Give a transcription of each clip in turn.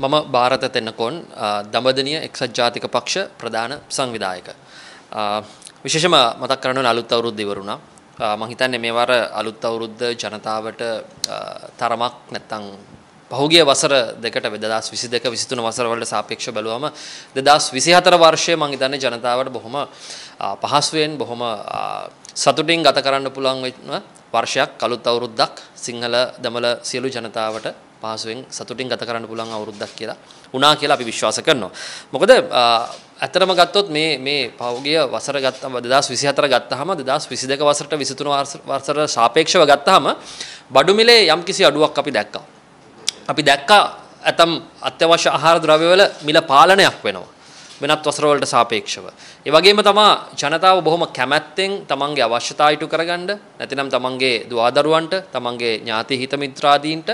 මම ಭಾರತ තෙන්නකොන් දඹදෙණිය එක්සත් ජාතික පක්ෂ ප්‍රධාන සංවිධායක. විශේෂම මතක් කරන්න ඕන අලුත් අවුරුද්ද ඉවරුණා. මම හිතන්නේ මේ වර අලුත් අවුරුද්ද ජනතාවට තරමක් නැත්තම් පහුගිය වසර දෙකට 2022 23 වසර වලට සාපේක්ෂව බලුවම 2024 වර්ෂයේ මම හිතන්නේ ජනතාවට බොහොම පහසුවෙන් බොහොම සතුටින් ගත කරන්න පුළුවන් වෙන වර්ෂයක් අලුත් අවුරුද්දක් සිංහල දමල සියලු ජනතාවට පහසුවෙන් සතුටින් ගත කරන්න පුළුවන් අවුරුද්දක් කියලා වුණා කියලා අපි විශ්වාස කරනවා. මොකද ඇත්තටම ගත්තොත් මේ පහුගිය වසර ගත්තම 2024 ගත්තාම 2022 වසරට 23 වසරට සාපේක්ෂව ගත්තාම බඩු මිලේ යම්කිසි අඩුවක් අපි දැක්කා. අපි දැක්කා ඇතම් අත්‍යවශ්‍ය ආහාර ද්‍රව්‍යවල මිල පාලනයක් වෙනවා වෙනත් වසර වලට සාපේක්ෂව. ඒ වගේම තමයි ජනතාව බොහොම කැමැත්තෙන් තමන්ගේ අවශ්‍යතා ඉටු කරගන්න නැතිනම් තමන්ගේ දුවදරුවන්ට තමන්ගේ ඥාති හිත මිත්‍රාදීන්ට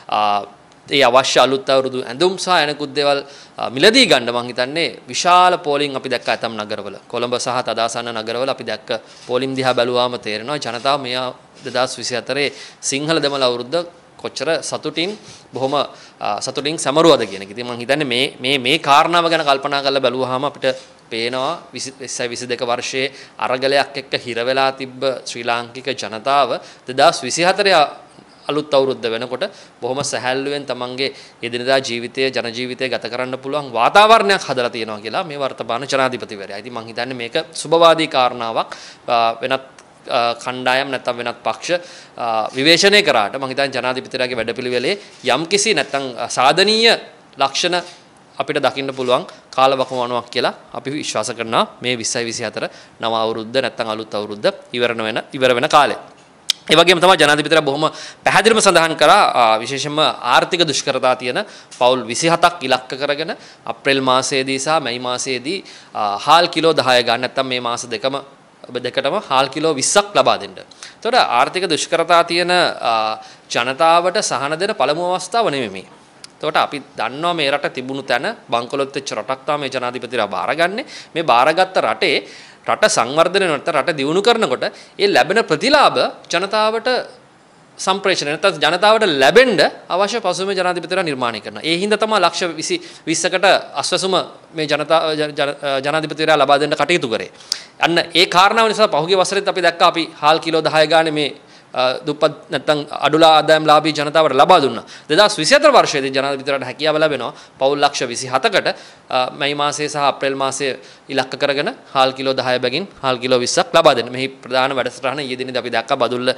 ඒ අවශ්‍ය අලුත් අවුරුදු ඇඳුම් සහ අනෙකුත් දේවල් මිලදී ගන්න මම හිතන්නේ විශාල පෝලිං අපි දැක්ක ඇතම් නගරවල කොළඹ සහ තදාසන්න නගරවල අපි දැක්ක පෝලිම් දිහා බැලුවාම තේරෙනවා ජනතාව මේ 2024 සිංහල දෙමළ අවුරුද්ද කොච්චර සතුටින් බොහොම සතුටින් සමරුවද කියන එක. ඉතින් මම හිතන්නේ මේ කාරණාව ගැන කල්පනා කරලා බැලුවාම අපිට පේනවා 2022 වර්ෂයේ අරගලයක් එක්ක හිර වෙලා තිබ්බ ශ්‍රී ලාංකික ජනතාව 2024 අලුත් අවුරුද්ද වෙනකොට බොහොම සැහැල්ලුවෙන් තමන්ගේ එදිනදා ජීවිතය ජන ජීවිතය ගත කරන්න පුළුවන් වාතාවරණයක් හදලා තියෙනවා කියලා මේ වර්තමාන ජනාධිපතිවරයා. ඉතින් මම හිතන්නේ මේක සුබවාදී කාරණාවක් වෙනත් කණ්ඩායම් නැත්නම් වෙනත් පක්ෂ විවේචනය කරාට මම හිතන්නේ ජනාධිපතිවරයාගේ වැඩපිළිවෙලේ යම්කිසි නැත්නම් සාධනීය ලක්ෂණ අපිට දකින්න පුළුවන් කාලවකවානුවක් කියලා අපි විශ්වාස කරනවා මේ 2024 නව අවුරුද්ද නැත්නම් අලුත් අවුරුද්ද ඉවර වෙන කාලේ. ඒ වගේම තමයි ජනාධිපතිවරයා බොහොම පැහැදිලිවම සඳහන් කරා විශේෂයෙන්ම ආර්ථික දුෂ්කරතා තියෙන පවුල් 27ක් ඉලක්ක කරගෙන අප්‍රේල් මාසයේදී සහ මැයි මාසයේදී හාල් කිලෝ 10 ගන්න නැත්නම් මේ මාස දෙකටම හාල් කිලෝ 20ක් ලබා දෙන්න. එතකොට ආර්ථික දුෂ්කරතා තියෙන ජනතාවට සහන දෙන පළමු අවස්ථාව නෙමෙයි මේ. එතකොට අපි දන්නවා මේ රට තිබුණු තැන බංකොලොත් වෙච්ච රටක් තමයි මේ ජනාධිපතිවරයා බාරගන්නේ. මේ බාරගත්ත රටේ රට සංවර්ධනය නැත්නම් රට දියුණු කරනකොට ඒ ලැබෙන ප්‍රතිලාභ ජනතාවට සම්ප්‍රේෂණය නැත්නම් ජනතාවට ලැබෙන්න අවශ්‍ය පසුබිම ජනාධිපතිවරයා නිර්මාණය කරනවා. ඒ හින්දා තමයි ලක්ෂ 20කට අස්වැසුම මේ ජනාධිපතිවරයා ලබා දෙන්න කටයුතු කරේ. අන්න ඒ කාරණාව නිසා පහුගිය වසරේත් අපි දැක්කා අපි හාල් කිලෝ 10 ගානේ මේ දුප්පත් නැත්නම් අඩුලා ආදායම්ලාභී ජනතාවට ලබා දුන්නා. 2024 වර්ෂයේදී ජනාධිපතිවරයාට හැකියාව ලැබෙනවා පවුල් ලක්ෂ 27කට මැයි මාසයේ සහ අප්‍රේල් මාසයේ ඉලක්ක කරගෙන හාල් කිලෝ 10 බැගින් හාල් කිලෝ 20ක් ලබා දෙන්න. මෙහි ප්‍රධාන වැඩසටහන ඊයේදිනේදී අපි දැක්කා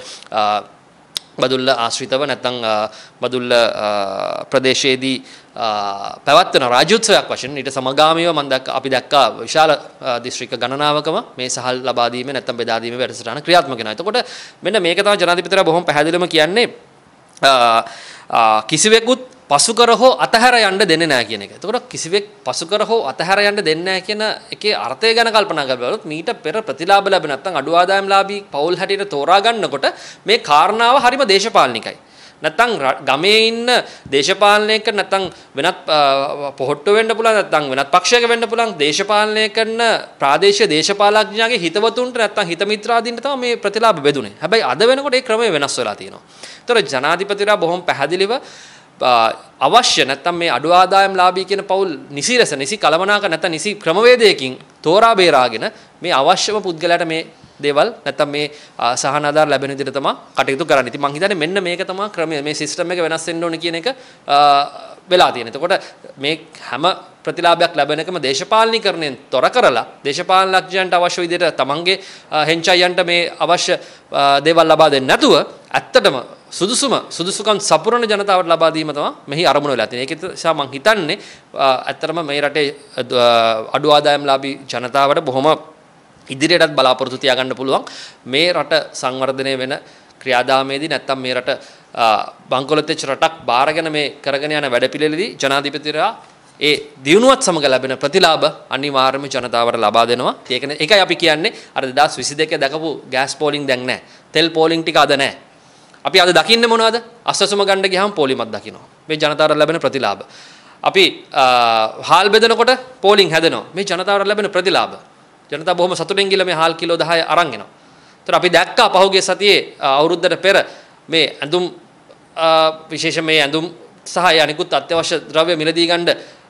බදුල්ල ආශ්‍රිතව නැත්නම් බදුල්ල ප්‍රදේශයේදී පැවැත්වෙන රාජ්‍යෝත්සවයක් වශයෙන් ඊට සමගාමීව අපි දැක්කා විශාල දිස්ත්‍රික්ක ගණනාවකම මේ සහල් ලබා දීමේ නැත්නම් බෙදා දීමේ වැඩසටහන ක්‍රියාත්මක වෙනවා. එතකොට මෙන්න මේක තමයි ජනාධිපතිවරයා බොහොම පැහැදිලිවම කියන්නේ කිසිවෙකුත් පසුකර හෝ අතහැර යන්න දෙන්නේ නැහැ කියන එක. එතකොට කිසිවෙක් පසුකර හෝ අතහැර යන්න දෙන්නේ නැහැ කියන එකේ අර්ථය ගැන කල්පනා කරලා මීට පෙර ප්‍රතිලාභ ලැබෙන නැත්නම් අඩු ආදායම්ලාභී පවුල් හැටියට තෝරා ගන්නකොට මේ කාරණාව හරිම දේශපාලනිකයි. නැත්නම් ගමේ ඉන්න දේශපාලනයක නැත්නම් වෙනත් පොහොට්ටු වෙන්න පුළුවන් නැත්නම් වෙනත් පක්ෂයක වෙන්න පුළුවන් දේශපාලනය කරන ප්‍රාදේශීය දේශපාලඥයාගේ හිතවතුන්ට නැත්නම් හිත මිත්‍රාදීන්ට තමයි මේ ප්‍රතිලාභ බෙදුනේ. හැබැයි අද වෙනකොට ඒ ක්‍රමය වෙනස් වෙලා තියෙනවා. ඒතර ජනාධිපතිවරයා බොහොම පැහැදිලිව අවශ්‍ය නැත්නම් මේ අඩු ආදායම්ලාභී කියන පවුල් නිසි කළමනාක නැත්නම් නිසි ක්‍රමවේදයකින් තෝරා බේරාගෙන මේ අවශ්‍යම පුද්ගලයාට මේ දේවල් නැත්නම් මේ සහන ආධාර ලැබෙන විදිහට තමයි කටයුතු කරන්නේ. ඉතින් මම හිතන්නේ මෙන්න මේක තමයි ක්‍රමය. මේ සිස්ටම් එක වෙනස් වෙන්න ඕනේ කියන එක වෙලා තියෙනවා. එතකොට මේ හැම ප්‍රතිලාභයක් ලැබෙන එකම දේශපාලනීකරණයෙන් තොර කරලා දේශපාලනඥයන්ට අවශ්‍ය විදිහට තමන්ගේ හෙන්චයියන්ට මේ අවශ්‍ය දේවල් ලබා දෙන්නේ නැතුව ඇත්තටම සුදුසුකම් සපුරන ජනතාවට ලබා දීම තමයි මෙහි අරමුණ වෙලා තියෙන්නේ. ඒක නිසා මම හිතන්නේ ඇත්තටම මේ රටේ අඩු ආදායම්ලාභී ජනතාවට බොහොම ඉදිරියටත් බලාපොරොත්තු තියාගන්න පුළුවන් මේ රට සංවර්ධනය වෙන ක්‍රියාදාමයේදී නැත්තම් මේ රට බංකොලොත් වෙච්ච රටක් බාරගෙන මේ කරගෙන යන වැඩපිළිවෙලදී ජනාධිපතිවරයා ඒ දියුණුවත් සමග ලැබෙන ප්‍රතිලාභ අනිවාර්යයෙන්ම ජනතාවට ලබා දෙනවා. ඒකයි අපි කියන්නේ අර 2022 දැකපු ගෑස් පෝලිං දැන් නැහැ. තෙල් පෝලිං ටික අද නැහැ. අපි අද දකින්නේ මොනවද? අස්වැසුම ගන්න ගියාම පෝලිමක් දකිනවා. මේ ජනතාවට ලැබෙන ප්‍රතිලාභ. අපි හාල් බෙදනකොට පෝලිං හැදෙනවා. මේ ජනතාවට ලැබෙන ප්‍රතිලාභ. ජනතාව බොහොම සතුටින් ගිහලා මේ හාල් කිලෝ 10 අරන් එනවා. ඒතර අපි දැක්කා පහුගිය සතියේ අවුරුද්දට පෙර මේ ඇඳුම් විශේෂ මේ ඇඳුම් සහ ඒ අනිකුත් අත්‍යවශ්‍ය ද්‍රව්‍ය මිලදී ගන්න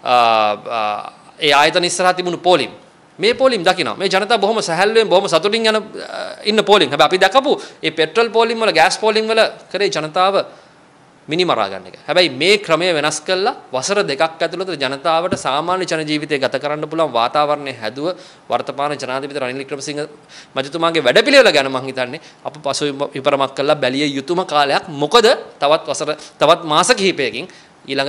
ඒ ආයතන ඉස්සරහා තිබුණු පෝලිම් මේ පෝලිම් දකිනවා මේ ජනතාව බොහොම සැහැල්ලුවෙන් බොහොම සතුටින් ඉන්න පෝලිම්. හැබැයි අපි දැකපු ඒ පෙට්‍රල් පෝලිම් වල ගෑස් පෝලිම් වල කරේ ජනතාව මිනිමරා ගන්න එක. හැබැයි මේ ක්‍රමය වෙනස් කළා වසර දෙකක් ඇතුළත ජනතාවට සාමාන්‍ය ජන ජීවිතය ගත කරන්න පුළුවන් වාතාවරණය හැදුව වර්තමාන ජනාධිපති රනිල් වික්‍රමසිංහ මජතුමාගේ වැඩපිළිවෙල ගැන මම හිතන්නේ අප පසු විපරමක් කළා බැලිය යුතුම කාලයක්. මොකද තවත් මාස කිහිපයකින් ඊළඟ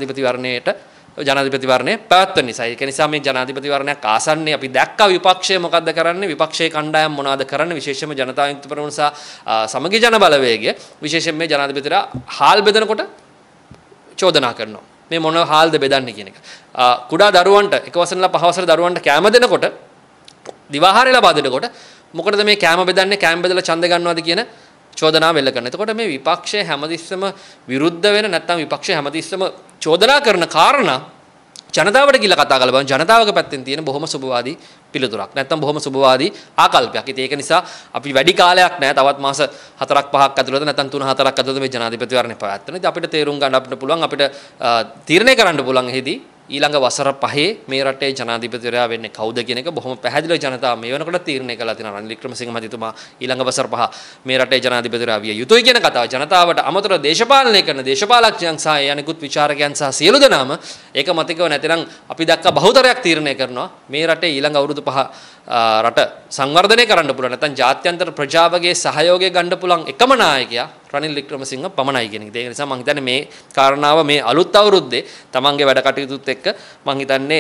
ජනාධිපතිවරණය පැවැත්වෙන නිසා. ඒක නිසා මේ ජනාධිපතිවරණයක් ආසන්නයේ අපි දැක්කා විපක්ෂය මොකද්ද කරන්නේ, විපක්ෂයේ කණ්ඩායම් මොනවද කරන්නේ, විශේෂයෙන්ම ජනතා විමුක්ති පෙරමුණ සහ සමගි ජන බලවේගය විශේෂයෙන් මේ ජනාධිපතිලා හාල් බෙදනකොට චෝදනා කරනවා. මේ මොන හාල්ද බෙදන්නේ කියන එක. කුඩා දරුවන්ට එක වසරලා පහ වසර දරුවන්ට කැම දෙනකොට දිවාහාරය ලබා දෙනකොට මොකටද මේ කැම බෙදන්නේ, කැම බෙදලා ඡන්ද ගන්නවද කියන චෝදනා වෙල්ල කරන. එතකොට මේ විපක්ෂය හැමතිස්සම විරුද්ධ වෙන නැත්නම් විපක්ෂය හැමතිස්සම චෝදනා කරන කාරණා ජනතාවට කියලා කතා කරලා බලන්න ජනතාවගේ පැත්තෙන් තියෙන බොහොම සුබවාදී පිළිතුරක්. නැත්නම් බොහොම සුබවාදී ආකල්පයක්. ඉතින් ඒක නිසා අපි වැඩි කාලයක් නැහැ. තවත් මාස 4ක් 5ක් ඇතුළත නැත්නම් 3-4ක් ඇතුළත මේ ජනාධිපතිවරණය පවත්වන. ඉතින් අපිට තේරුම් ගන්න අපිට පුළුවන් අපිට තීරණය කරන්න පුළුවන් එහිදී ඊළඟ වසර 5 මේ රටේ ජනාධිපතිවරයා වෙන්නේ කවුද කියන එක බොහොම පැහැදිලිව ජනතාව මේ වෙනකොට තීරණය කළා තියෙනවා. රනිල් වික්‍රමසිංහ මහතුමා ඊළඟ වසර 5 මේ රටේ ජනාධිපතිවරයා විය යුතුයි කියන කතාව ජනතාවට අමතරව දේශපාලනය කරන දේශපාලකයන් සහ අනිකුත් විචාරකයන් සහ සියලු දෙනාම ඒක මතකව නැතිනම් අපි දැක්ක බහුතරයක් තීරණය කරනවා මේ රටේ ඊළඟ අවුරුදු 5 රට සංවර්ධනය කරන්න පුළුවන් නැත්නම් ජාත්‍යන්තර ප්‍රජාවගේ සහයෝගය ගන්න පුළුවන් එකම නායකයා රනිල් වික්‍රමසිංහ පමණයි කියන එක. ඒ නිසා මම හිතන්නේ මේ කාරණාව මේ අලුත් අවුරුද්දේ තමන්ගේ වැඩ කටයුතුත් එක්ක මම හිතන්නේ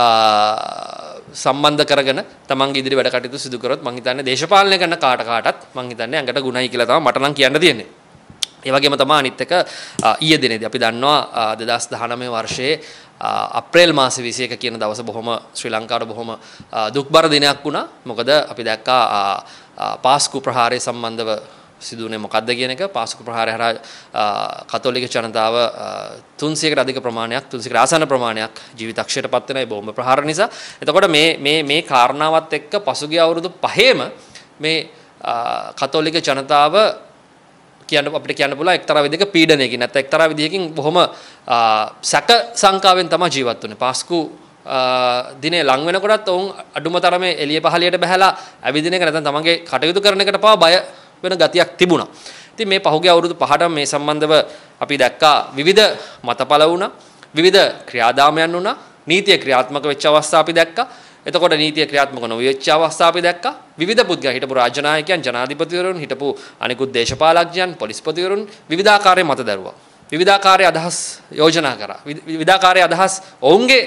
සම්බන්ධ කරගෙන තමන්ගේ ඉදිරි වැඩ කටයුතු සිදු කරොත් මම හිතන්නේ දේශපාලනය කරන කාටත් මම හිතන්නේ ඇඟට ගුණයි කියලා තමයි මට නම් කියන්න තියෙන්නේ. ඒ වගේම තමයි අනිත් එක ඊයේ දිනේදී අපි දන්නවා 2019 වර්ෂයේ අප්‍රේල් මාස 21 කියන දවස බොහොම ශ්‍රී ලංකාවට බොහොම දුක්බර දිනයක් වුණා. මොකද අපි දැක්කා පාස්කු ප්‍රහාරය සම්බන්ධව සිදුවුනේ මොකද්ද කියන එක. පාස්කු ප්‍රහාරය හරහා කතෝලික ජනතාව 300කට අධික ප්‍රමාණයක් 300කට ආසන්න ප්‍රමාණයක් ජීවිතක්ෂයට පත් වෙන ඒ බෝම්බ ප්‍රහාර නිසා. එතකොට මේ කාරණාවත් එක්ක පසුගිය අවුරුදු 5ෙම මේ කතෝලික ජනතාව අපිට කියන්න පුළුවන් එක්තරා විදිහක පීඩනයකින් නැත්නම් එක්තරා විදිහකින් බොහොම සැක සංකාවෙන් තමයි ජීවත් වෙන්නේ. පාස්කු දිනේ ලං වෙනකොටත් ඔවුන් අඩුම තරමේ එළිය පහළියට බහැලා ඇවිදින එක නැත්නම් තමන්ගේ කටයුතු කරන එකට පවා බය වෙන ගතියක් තිබුණා. ඉතින් මේ පහුගිය අවුරුදු 5ට මේ සම්බන්ධව අපි දැක්කා විවිධ මතපල වුණා, විවිධ ක්‍රියාදාමයන් වුණා, නීතිය ක්‍රියාත්මක වෙච්ච අවස්ථා අපි දැක්කා. එතකොට නීතිය ක්‍රියාත්මක නොවෙච්ච අවස්ථා අපි දැක්කා. විවිධ පුද්ගල හිටපු රාජ්‍ය නායකයන්, ජනාධිපතිවරුන්, හිටපු අනිකුත් දේශපාලකයන්, පොලිස්පතිවරුන් විවිධාකාරයේ මත දරුවා. විවිධාකාරයේ අදහස් යෝජනා කරා. විවිධාකාරයේ අදහස් ඔවුන්ගේ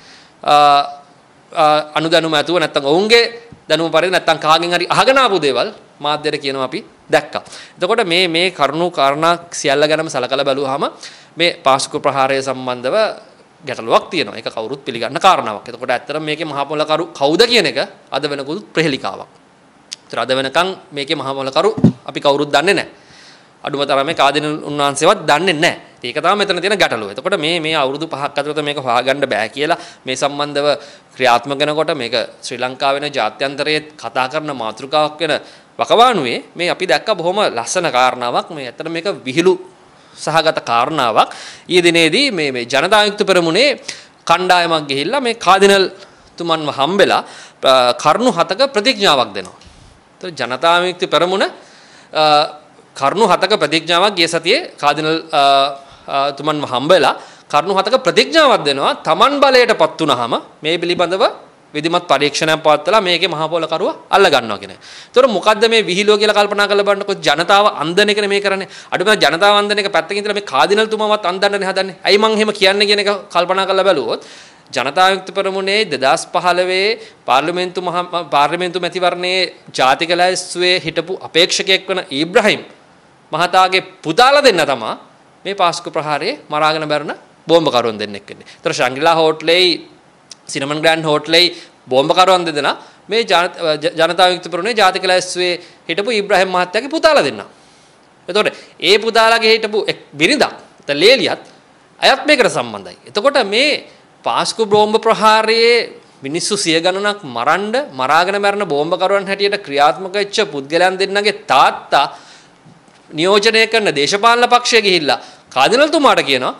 අනුදැනුම ඇතුව නැත්නම් ඔවුන්ගේ දැනුම පරිදි නැත්නම් කාගෙන් හරි අහගෙන ආපු දේවල් මාධ්‍යයට කියනවා අපි දැක්කා. එතකොට මේ කරුණු කාරණා සියල්ල ගැනම සලකලා බැලුවාම මේ පාස්කු ප්‍රහාරය සම්බන්ධව ගැටලුවක් තියෙනවා. ඒක කවුරුත් පිළිගන්න කාරණාවක්. එතකොට ඇත්තටම මේකේ මහා පොළකරු කවුද කියන එක අද වෙනකොට ප්‍රහෙලිකාවක්. ඒතර අද වෙනකන් මේකේ මහා පොළකරු අපි කවුරුත් දන්නේ නැහැ. අඩුම තරමේ කාදින උන්වහන්සේවත් දන්නේ නැහැ. ඒක තමයි මෙතන තියෙන ගැටලුව. එතකොට මේ අවුරුදු 5ක් ඇතුළත මේක හොයාගන්න බෑ කියලා මේ සම්බන්ධව ක්‍රියාත්මක වෙනකොට මේක ශ්‍රී ලංකාවේ වෙන ජාත්‍යන්තරයේ කතා කරන මාතෘකාවක් වෙන වකවානුවේ මේ අපි දැක්ක බොහොම ලස්සන කාරණාවක්. මේ ඇත්තට මේක විහිළු සහගත කාරණාවක්. ඊයේ දිනේදී මේ ජනතා විමුක්ති පෙරමුණේ කණ්ඩායමක් ගිහිල්ලා මේ කාදිනල් තුමන්ව හම්බෙලා කරුණු 7ක ප්‍රතිඥාවක් දෙනවා. ඒතර ජනතා විමුක්ති පෙරමුණ කරුණු 7ක ප්‍රතිඥාවක් ගිය සතියේ කාදිනල් තුමන්ව හම්බෙලා කරුණු 7ක ප්‍රතිඥාවක් දෙනවා. Taman බලයටපත් වුනහම මේ පිළිබඳව විධිමත් පරීක්ෂණයක් පවත්වලා මේකේ මහා පොළකරුව අල්ල ගන්නවා කියන එක. ඒතර මොකද්ද මේ විහිළුව කියලා කල්පනා කරලා බලනකොට ජනතාව අන්දන එකනේ මේ කරන්නේ. අඩුම ජනතාව අන්දන එක පැත්තකින් ඉඳලා මේ කාදිනල් තුමාවත් අන්දන්නනේ හදන්නේ. ඇයි මං එහෙම කියන්නේ කියන එක කල්පනා කරලා බැලුවොත් ජනතා විමුක්ති පෙරමුණේ 2015 පාර්ලිමේන්තු මැතිවරණයේ ජාතික ලැයිස්තුවේ හිටපු අපේක්ෂකයෙක් වන ඉබ්‍රහීම් මහතාගේ පුතාලා දෙන්න තමයි මේ පාස්කු ප්‍රහාරයේ මරාගෙන බැරන බෝම්බකරුවන් දෙන්නෙක් වෙන්නේ. ඒතර ශංග්‍රීලා හෝටලේ සිනමන් ග්‍රෑන්ඩ් හෝටලේ බෝම්බකරුවන් දෙදෙනා මේ ජනතා විමුක්ති පෙරමුණේ ජාතික ලැයිස්තුවේ හිටපු ඉබ්‍රහීම් මහත්තයාගේ පුතාලා දෙන්නා. එතකොට ඒ පුතාලාගේ හිටපු බිරිඳක් ලේලියත් අයත් මේකට සම්බන්ධයි. එතකොට මේ පාස්කු බෝම්බ ප්‍රහාරයේ මිනිස්සු සිය ගණනක් මරාගෙන මැරෙන බෝම්බකරුවන් හැටියට ක්‍රියාත්මක වෙච්ච පුද්ගලයන් දෙන්නගේ තාත්තා නියෝජනය කරන දේශපාලන පක්ෂය ගිහිල්ලා කාදිනල් තුමාට කියනවා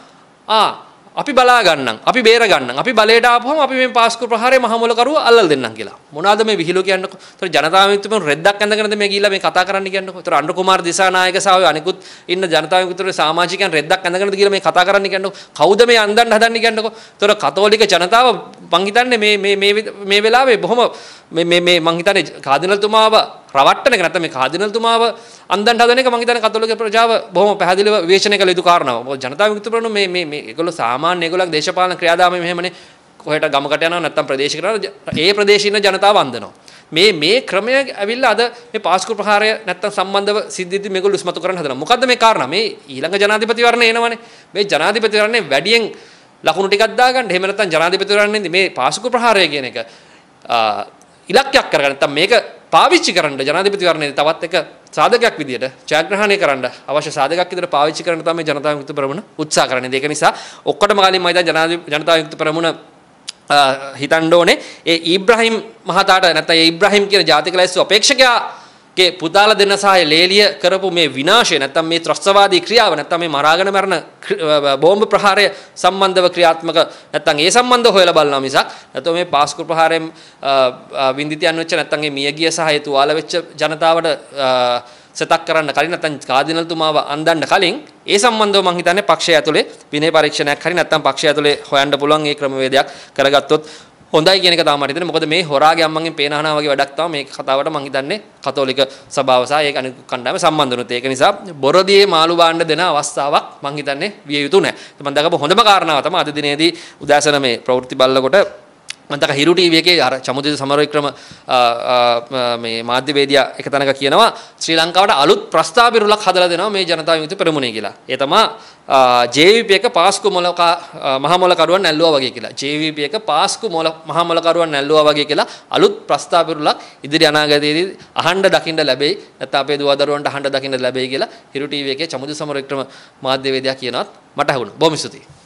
අපි බලා ගන්නම් අපි බේර ගන්නම් අපි බලයට ආපුවම අපි මේ පාස්කු ප්‍රහාරයේ මහමොල කරුව අල්ලලා දෙන්නම් කියලා. මොනවාද මේ විහිළු කියන්නකො? ඒතර ජනතා විමුක්තිපෙරමුණ රෙද්දක් ඇඳගෙනද මේ ගිහිල්ලා මේ කතා කරන්න කියන්නකො? ඒතර අනුර කුමාර දිසානායක සහ ඔය අනිකුත් ඉන්න ජනතා විමුක්තිපෙරමුණේ සමාජිකයන් රෙද්දක් ඇඳගෙනද ගිහිල්ලා මේ කතා කරන්න කියන්නකො? කවුද මේ අන්දන්න හදන්නේ කියන්නකො? ඒතර කතෝලික ජනතාව මං හිතන්නේ මේ වෙලාවේ බොහොම මේ මං හිතන්නේ කාදිනල්තුමාව රවට්ටන එක නැත්නම් මේ කාදිනල්තුමාව අන්දන්න හදන එක මං හිතන්නේ කතෝලික ප්‍රජාව බොහොම පැහැදිලිව විවේචනය කළ යුතු කාරණාවක්. මොකද ජනතා විමුක්තිපෙරමුණ මේ ඒගොල්ලෝ සාමාන්‍ය ඒගොල්ලන්ගේ දේශපාලන ක්‍රියාදාමයේ මෙහෙමනේ කොහෙට ගමකට යනවා නැත්නම් ප්‍රදේශයකට යනවා ඒ ප්‍රදේශයේ ඉන්න ජනතාව අන්දනවා. මේ ක්‍රමය ඇවිල්ලා අද මේ පාස්කු ප්‍රහාරය නැත්නම් සම්බන්ධව සිද්ධියදී මේගොල්ලෝ ඉස්මතු කරන්න හදනවා. මොකද්ද මේ කාරණා? මේ ඊළඟ ජනාධිපතිවරණය එනවනේ. මේ ජනාධිපතිවරණේ වැඩියෙන් ලකුණු ටිකක් දාගන්න. එහෙම නැත්නම් ජනාධිපතිවරණයේදී මේ පාස්කු ප්‍රහාරය කියන එක ඉලක්කයක් කරගන්න නැත්නම් මේක පාවිච්චි කරන්න ජනාධිපතිවරණයේදී තවත් එක සාධකයක් විදියට ජයග්‍රහණය කරන්න අවශ්‍ය සාධකයක් විදියට පාවිච්චි කරන්න තමයි ජනතා විමුක්ති පෙරමුණ උත්සාහ කරන්නේ. ඒක නිසා ඔක්කොටම කලින් මම ජනතා විමුක්ති පෙරමුණ හිතන්න ඕනේ ඒ ඉබ්‍රාහිම් මහතාට නැත්නම් ඒ ඉබ්‍රාහිම් කියන ජාතික ලැයිස්තු අපේක්ෂකයාගේ පුතාලා දෙන්න සහ ලේලිය කරපු මේ විනාශය නැත්නම් මේ ත්‍රස්තවාදී ක්‍රියාව නැත්නම් මේ මරාගෙන මරන බෝම්බ ප්‍රහාරය සම්බන්ධව ක්‍රියාත්මක නැත්නම් ඒ සම්බන්ධව හොයලා බලනවා මිසක් නැත්නම් මේ පාස්කු ප්‍රහාරයෙන් වින්දිතියන් වෙච්ච නැත්නම් මේ මියගිය සහ ඒ තුවාල වෙච්ච ජනතාවට සතක් කරන්න කලින් නැත්නම් කාදිනල්තුමාව අන්දන්න කලින් ඒ සම්බන්ධව මම හිතන්නේ පක්ෂය ඇතුලේ විනය පරීක්ෂණයක් හරි නැත්නම් පක්ෂය ඇතුලේ හොයන්න පුළුවන් ඒ ක්‍රමවේදයක් කරගත්තොත් හොඳයි කියන එක තමයි මට හිතෙන්නේ. මොකද මේ හොරාගේ අම්මන්ගෙන් පේනහනා වගේ වැඩක් තමයි මේ කතාවට මම හිතන්නේ කතෝලික සභාව සහ ඒක අනිත් කණ්ඩායම සම්බන්ධ වෙනුත්. ඒක නිසා බොරදියේ මාළු බාණ්ඩ දෙන අවස්ථාවක් මම හිතන්නේ විය යුතු නැහැ. මම දැකපු හොඳම කාරණාව තමයි අද දිනේදී උදෑසන මේ ප්‍රවෘත්ති බලනකොට මම දැක්ක හිරු ටීවී එකේ අර චමුදිත සමරවික්‍රම මේ මාධ්‍යවේදියා එක තැනක කියනවා ශ්‍රී ලංකාවට අලුත් ප්‍රස්තාව පිරුලක් හදලා දෙනවා මේ ජනතා විමුක්ති පෙරමුණේ කියලා. ඒ තමයි JVP එක පාස්කු මහමොල කරුවන් නැල්ලුවා වගේ කියලා. JVP එක පාස්කු මහමොල කරුවන් නැල්ලුවා වගේ කියලා අලුත් ප්‍රස්තාව පිරුලක් ඉදිරි අනාගතයේදී අහන්න දකින්න ලැබෙයි. නැත්නම් අපේ දුව දරුවන්ට අහන්න දකින්න ලැබෙයි කියලා හිරු ටීවී එකේ චමුදිත සමරවික්‍රම මාධ්‍යවේදියා කියනවත් මට අහුණා. බොහොම ස්තුතියි.